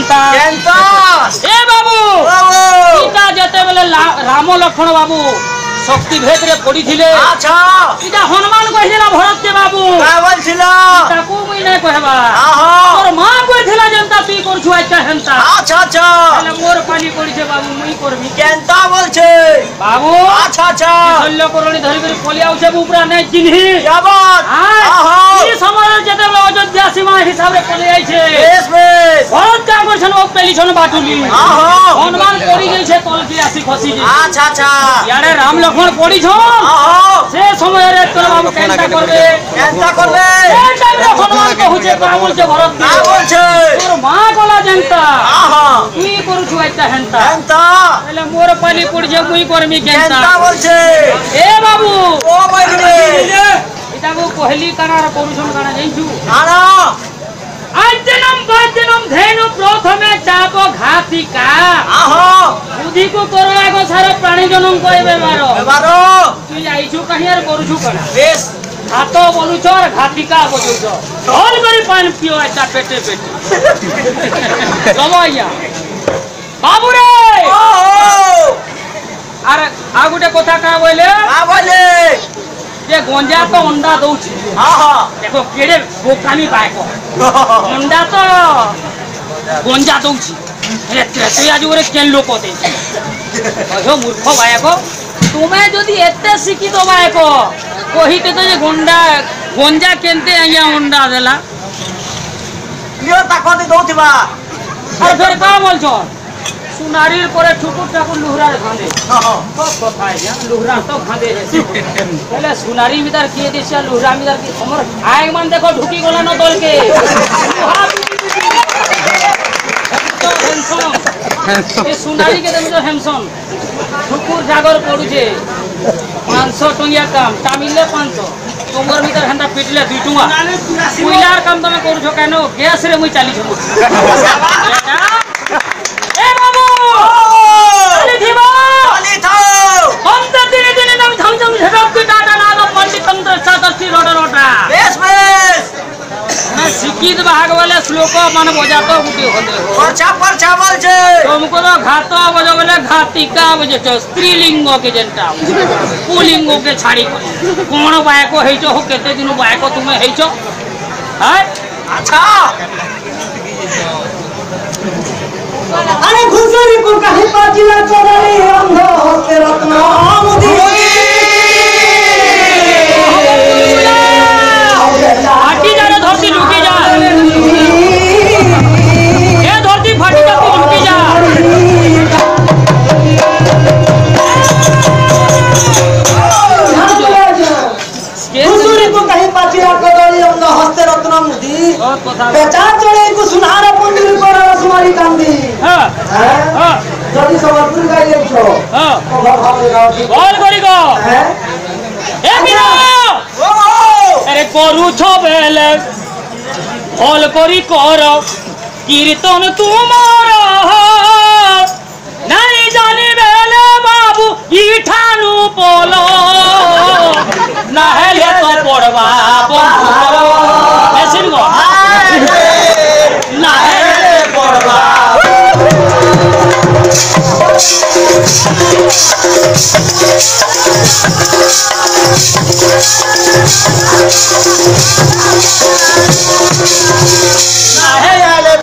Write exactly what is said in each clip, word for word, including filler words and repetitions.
Kenta Kenta ए बाबू बाबू इटा जते बेले राम लक्ष्मण बाबू शक्ति भेद रे पड़ी थिले अच्छा इटा हनुमान कहिला भरत के बाबू का बोलছিলা ताकू मुई नै कहबा आहा तोर मां कहिला जनता तू करछु आइता हेंता अच्छा अच्छा তাহলে মোর পালি পড়িছে বাবু মুই করবি কেনতা বলছে বাবু আচ্ছা আচ্ছা শল্য করণি ধরি করে পলি আউছে উপরা নাই চিনহি যাবত আহা এই সময় যেতে অযোধ্যা সীমা হিসাবে পলি আইছে বেশ বেশ ভরত কা করছন ও পেলিছন বাটুলি আহা হনুমান পড়ি গেছে তলকি আসি খসি গেছে আচ্ছা আচ্ছা ইয়ারে রাম লক্ষ্মণ পড়িছন আহা সে সময় রে তোর বাবু কেনতা করবে কেনতা করবে এই টাইমে হনুমান কহুছে কা বলছে ভরত না বলছে তোর মা গলা জনতা আহা তুই করছু আইতা হেনতা কেনতা তাহলে মোর পালি পড়ছে মুই করমি কেনতা কেনতা বলছে এ বাবু ও বাইরে এটাকু কহিলি কানার করুছন কানা যাইছু আনা আজ জনম বাদ জনম ধেনু প্রথমে চাপ ঘাতিকা আহা বুদ্ধিকু করলা গো সার প্রাণী জনম কইবে বারো এবারো তুই যাইছু কাহিয়ার করুছু কানা বেশ হাত বলুছ আর ঘাতিকা বলুছ ঢোল করে পান পিও এটা পেটে পেটে জমাইয়া বাবু রে ও আর আর গোটে কথা কা বলে কা বলে যে গঞ্জা তো অন্ডা দউছি আহা দেখো কেড়ে বোকামি বাইক অন্ডা তো গঞ্জা দউছি এতে তুই আজ ওরে কেন লোক দে কহো মূর্খ বাইক তুমি যদি এতে শিক্ষিত বাইক কহিতে তো যে গন্ডা গঞ্জা কেনতে আইয়া অন্ডা দেলা ইও তাকতি দউতিবা আর ফের কা বলছ সুনারির পরে ঠুকুর ঠাকুর লুহরার খাঁদে সব কথা আইয়া লুহরা তো খাঁদে তাহলে সুনারি মিদার কি দিছে লুহরা মিদার কি আমার আই মান দেখো ঢুকি গলা না দলকে এই সুনারি কে দেব হেমসন ঠুকুর জাগর পড়ুছে পাঁচশো টঙ্গিয়া কাম তামিলে পাঁচশো তোমার মিটার হেন্টা পিটলে দুই টঙ্গা কইলার কাম তুমি করছো কেন গ্যাস রে মুই চালিছো এ বাবু আলি দিবা আলি থাও কমতে দিনে দিনে নাম ঝম ঝম ঝটক কি টাটা না না পণ্ডিত তন্ত্র সাতষ্টি রোটা রোটা বেশ বেশ না শিক্ষিত ভাগ বলে শ্লোক মানে বজাতো গুটি হলে পরছা পরছা বলছে तुमको तो घातो बजो बोले घातिका बजे स्त्रीलिंग के जेंटा पुलिंग के छाड़ी कौन बायको हेचो हो केते दिन बायको तुम्हें हेचो हैं अच्छा अरे घुसरी को कहीं पाजिला चोरली अंध होते रत्न आमुदी फाटी जा रे धरती लुटी जा ये धरती फाटी जा तू लुटी जा घुसरी को कहीं पाजिला चोरली अंध होते रत्न आमुदी बेचा चढ़े को सुनार पंडित पर रसमारी कांदी हां हां যদি সবপুর গাই দেখছো हां ভালো ভালো গাও বল করি গো হ্যাঁ এ বিনা ও আরে করুছ বেলে ভল করি কর কীর্তন তোমার নাই জানি বেলে বাবু ইঠানু পল না হেলে তো পড়বা বন্ধুর এসিন গো না হেলে পড়বা না হেলে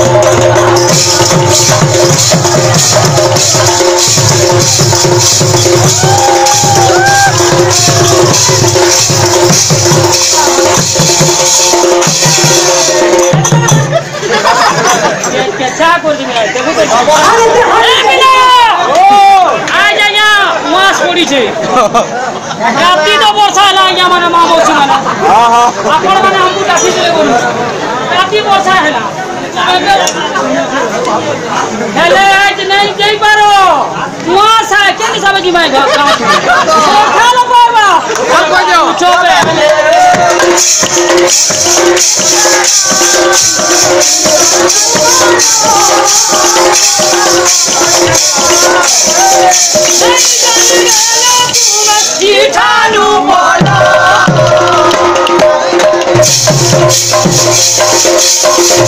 कैसा कर दी मेरा देखो तो अरे बिना ओ आ जा यहां मास पड़ी छे राती तो वर्षा होला यहां माने मा मौसी माने हां हां आपण माने हमकु डाकी देले बोलू राती वर्षा होला हेले आज नहीं जाई पारो मास है के हिसाब की मैं गांव खा लो बाबा चल जाओ चोपे इठानु बोलो